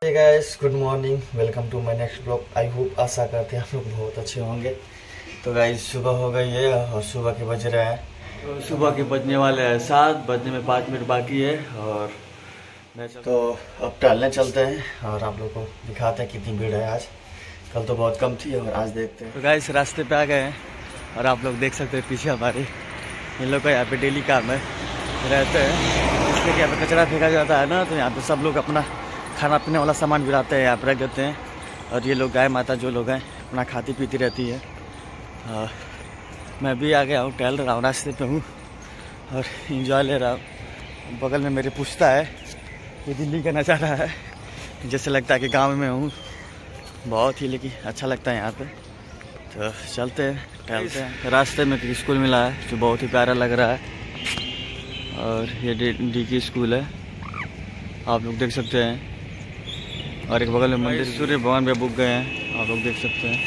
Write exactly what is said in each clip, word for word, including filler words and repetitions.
Hey guys, good morning, welcome to my next blog. I hope आशा करते हैं आप लोग बहुत अच्छे होंगे। तो गाइस सुबह हो गई है और सुबह के बज रहे हैं तो सुबह के बजने वाले हैं सात, बजने में पाँच मिनट बाकी है और मैं तो अब टहलने चलते हैं और आप लोग को दिखाते हैं कितनी भीड़ है आज। कल तो बहुत कम थी और आज देखते हैं। तो गाइस रास्ते पे आ गए हैं और आप लोग देख सकते हैं पीछे हमारे इन लोग का यहाँ पे डेली काम है रहते हैं, इसलिए कि यहाँ पे कचरा फेंका जाता है ना, तो यहाँ पे सब लोग अपना खाना पीने वाला सामान भी लाते हैं, यहाँ पर रख देते हैं। और ये लोग गाय माता जो लोग हैं अपना खाती पीती रहती है। आ, मैं भी आ गया हूँ, टहल रहा हूँ, रास्ते पे हूँ और इंजॉय ले रहा हूँ। बगल में मेरे पूछता है, ये दिल्ली का नज़ारा है, जैसे लगता है कि गांव में हूँ, बहुत ही लेकिन अच्छा लगता है यहाँ पे। तो चलते हैं टहलते हैं। रास्ते में एक स्कूल मिला है जो बहुत ही प्यारा लग रहा है और ये डी, डी की स्कूल है, आप लोग देख सकते हैं। और एक बगल में मंदिर सूर्य भगवान पे बुक गए हैं, आप लोग देख सकते हैं।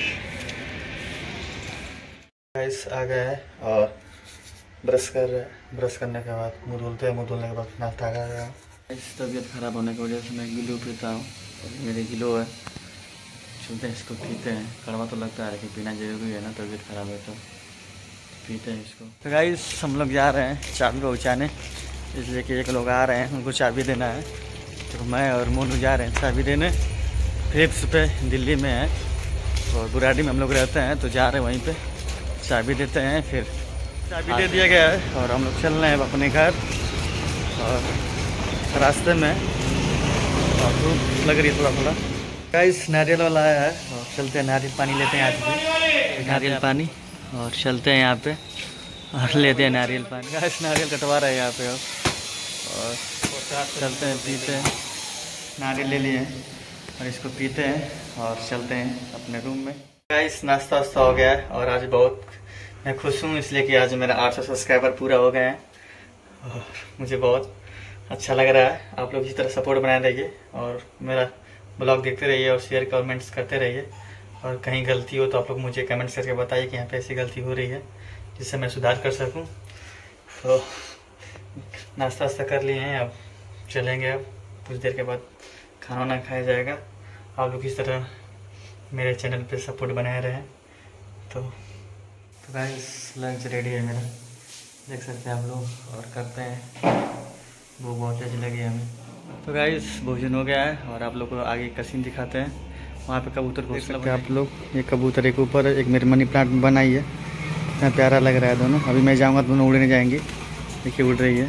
गाइस आ गए हैं और ब्रश कर रहे हैं। ब्रश करने के बाद मुँह धुलते हैं, मुँह धुलने के बाद नाश्ता कर रहे हैं। इस तबीयत ख़राब होने की वजह से मैं गिलो पीता हूँ, मेरे गिलो है, सुनते हैं इसको, पीते हैं। कड़वा तो लगता है लेकिन पीना जरूरी है ना, तबीयत ख़राब है तो पीते हैं इसको। तो गाइस हम लोग जा रहे हैं चाबी पहुँचाने, इसलिए कि एक लोग आ रहे हैं, उनको चाबी देना है। तो मैं और मोनू जा रहे हैं चाबी देने। फिलिप्स पे दिल्ली में है और बुराड़ी में हम लोग रहते हैं, तो जा रहे हैं वहीं पे चाबी देते हैं। फिर चाबी दे दिया गया है और हम लोग चल रहे हैं अपने घर। और रास्ते में और धूप लग रही है थोड़ा थोड़ा। गाइस नारियल वाला आया है और चलते हैं, नारियल पानी लेते हैं आज भी, नारियल पानी, और चलते हैं यहाँ पे और लेते हैं नारियल पानी। गाइस नारियल कटवा रहे हैं यहाँ पे और चलते हैं, पीते हैं। नारियल ले लिए हैं और इसको पीते हैं और चलते हैं अपने रूम में। गाइस नाश्ता वास्ता हो गया है और आज बहुत मैं खुश हूँ, इसलिए कि आज मेरा आठ सौ सब्सक्राइबर पूरा हो गए हैं और मुझे बहुत अच्छा लग रहा है। आप लोग इसी तरह सपोर्ट बनाए रहिए और मेरा ब्लॉग देखते रहिए और शेयर कमेंट्स करते रहिए। और कहीं गलती हो तो आप लोग मुझे कमेंट्स करके बताइए कि यहाँ पे ऐसी गलती हो रही है, जिससे मैं सुधार कर सकूँ। तो नाश्ता वास्ता कर लिए हैं, अब चलेंगे। अब कुछ देर के बाद खाना वाना खाया जाएगा। आप लोग इस तरह मेरे चैनल पे सपोर्ट बनाए रहें। तो तो गाइस लंच रेडी है मेरा, देख सकते हैं आप लोग, और करते हैं। वो बहुत अच्छी लगी हमें। तो गाइस भोजन हो गया है और आप लोग को आगे का सीन दिखाते हैं। वहाँ पे कबूतर देख सकते हैं आप लोग, ये कबूतर एक ऊपर एक मेरे मनी प्लांट में बनाई है, इतना प्यारा लग रहा है दोनों। अभी मैं जाऊँगा दोनों उड़ने जाएंगी, देखिए उड़ रही है।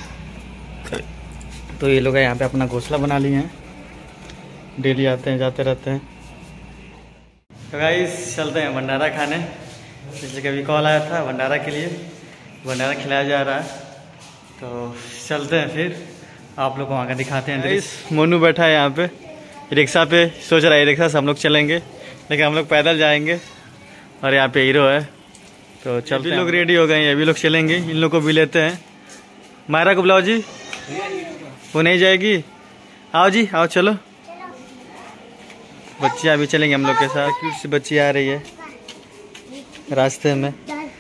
तो ये लोग यहाँ पे अपना घोंसला बना लिए हैं, डेली आते हैं जाते रहते हैं। तो गाइस चलते हैं भंडारा खाने, इसलिए कभी कॉल आया था भंडारा के लिए, भंडारा खिलाया जा रहा है। तो चलते हैं, फिर आप लोग को वहाँ का दिखाते हैं। गाइस मोनू बैठा है यहाँ पे रिक्शा पे, सोच रहा है रिक्शा से हम लोग चलेंगे, लेकिन हम लोग पैदल जाएंगे। और यहाँ पे हीरो है, तो चलते हैं। लोग रेडी हो गए हैं, अभी लोग चलेंगे, इन लोग को भी लेते हैं। मायरा को बुलाओ जी, वो नहीं जाएगी, आओ जी आओ, चलो। बच्चियाँ भी चलेंगे हम लोग के साथ, क्यूट सी बच्ची आ रही है रास्ते में।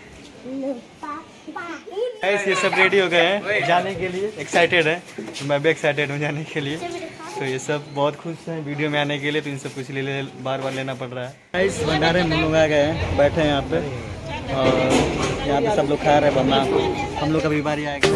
ऐसे ये सब रेडी हो गए हैं जाने के लिए, एक्साइटेड है, तो मैं भी एक्साइटेड हूँ जाने के लिए। तो ये सब बहुत खुश हैं वीडियो में आने के लिए, तो इन सब कुछ लिए बार बार लेना पड़ रहा है। इस भंडारे में लोग आ गए हैं, बैठे हैं यहाँ पे और यहाँ पे सब लोग खा रहे हैं बना, हम लोग का भी बारी आएगा।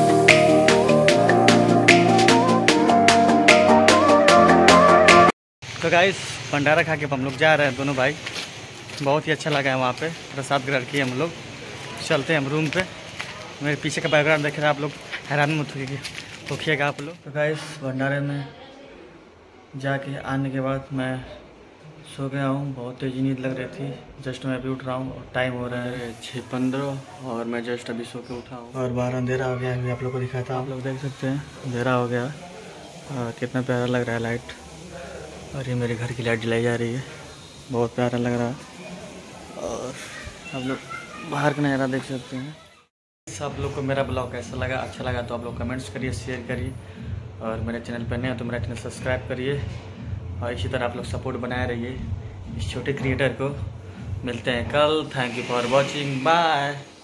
तो गाइस भंडारा खा के हम लोग जा रहे हैं दोनों भाई, बहुत ही अच्छा लगा है। वहाँ पे प्रसाद ग्रहण किए हम लोग, चलते हैं हम रूम पे। मेरे पीछे का बैकग्राउंड देख रहे हैं आप लोग, हैरान मत होइएगा आप लोग। तो गाइस भंडारे में जाके आने के बाद मैं सो गया हूँ, बहुत तेज़ी नींद लग रही थी। जस्ट मैं अभी उठ रहा हूँ और टाइम हो रहा है छः पंद्रह और मैं जस्ट अभी सो के उठा हूँ और बाहर अंधेरा हो गया है। अभी आप लोग को दिखाता हूँ, आप लोग देख सकते हैं अंधेरा हो गया और कितना प्यारा लग रहा है लाइट। और ये मेरे घर की लाइट जलाई जा रही है, बहुत प्यारा लग रहा है। और आप लोग बाहर का नज़ारा देख सकते हैं। सब लोग को मेरा ब्लॉग कैसा लगा, अच्छा लगा तो आप लोग कमेंट्स करिए, शेयर करिए। और मेरे चैनल पर नए हैं तो मेरा चैनल सब्सक्राइब करिए और इसी तरह आप लोग सपोर्ट बनाए रहिए इस छोटे क्रिएटर को। मिलते हैं कल, thank you for watching, bye.